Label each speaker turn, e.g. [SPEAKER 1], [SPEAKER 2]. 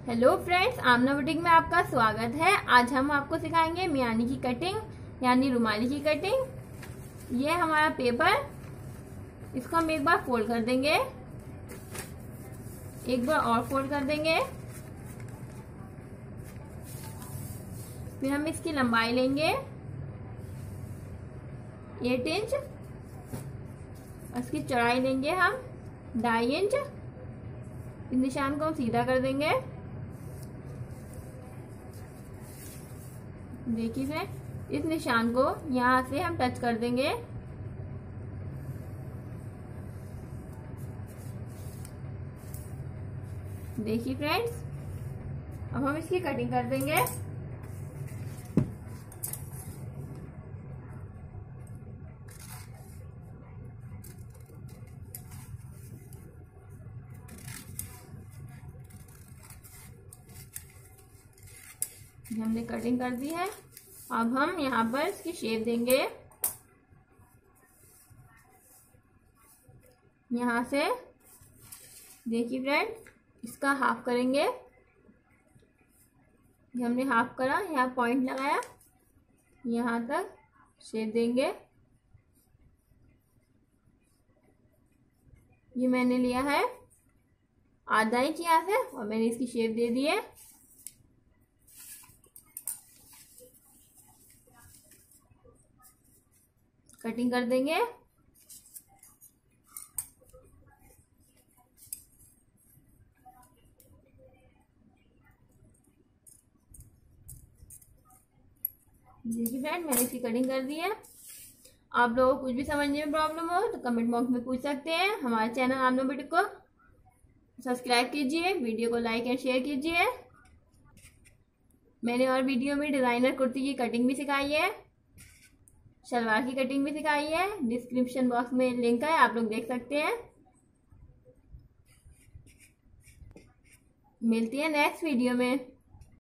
[SPEAKER 1] Hello friends, आमना boutique में आपका स्वागत है। आज हम आपको सिखाएंगे मियानी की कटिंग यानी रुमाली की कटिंग। ये हमारा पेपर, इसको हम एक बार फोल्ड कर देंगे, एक बार और फोल्ड कर देंगे। फिर हम इसकी लंबाई लेंगे 8 इंच और इसकी चौड़ाई लेंगे हम 2.5 इंच। इस निशान को हम सीधा कर देंगे। देखिए फ्रेंड, इस निशान को यहाँ से हम टच कर देंगे। देखिए फ्रेंड्स, अब हम इसकी कटिंग कर देंगे। हमने कटिंग कर दी है। अब हम यहाँ पर इसकी शेप देंगे। यहाँ से देखिए फ्रेंड, इसका हाफ करेंगे। हमने हाफ करा, यहाँ पॉइंट लगाया, यहाँ तक शेप देंगे। ये मैंने लिया है आधा इंच यहाँ से और मैंने इसकी शेप दे दी है। कटिंग कर देंगे। देखिए फ्रेंड, मैंने इसकी कटिंग कर दी है। आप लोगों को कुछ भी समझने में प्रॉब्लम हो तो कमेंट बॉक्स में पूछ सकते हैं। हमारे चैनल आमना बुटीक को सब्सक्राइब कीजिए, वीडियो को लाइक एंड शेयर कीजिए। मैंने और वीडियो में डिजाइनर कुर्ती की कटिंग भी सिखाई है, शलवार की कटिंग भी सिखाई है। डिस्क्रिप्शन बॉक्स में लिंक है, आप लोग देख सकते हैं। मिलती है नेक्स्ट वीडियो में।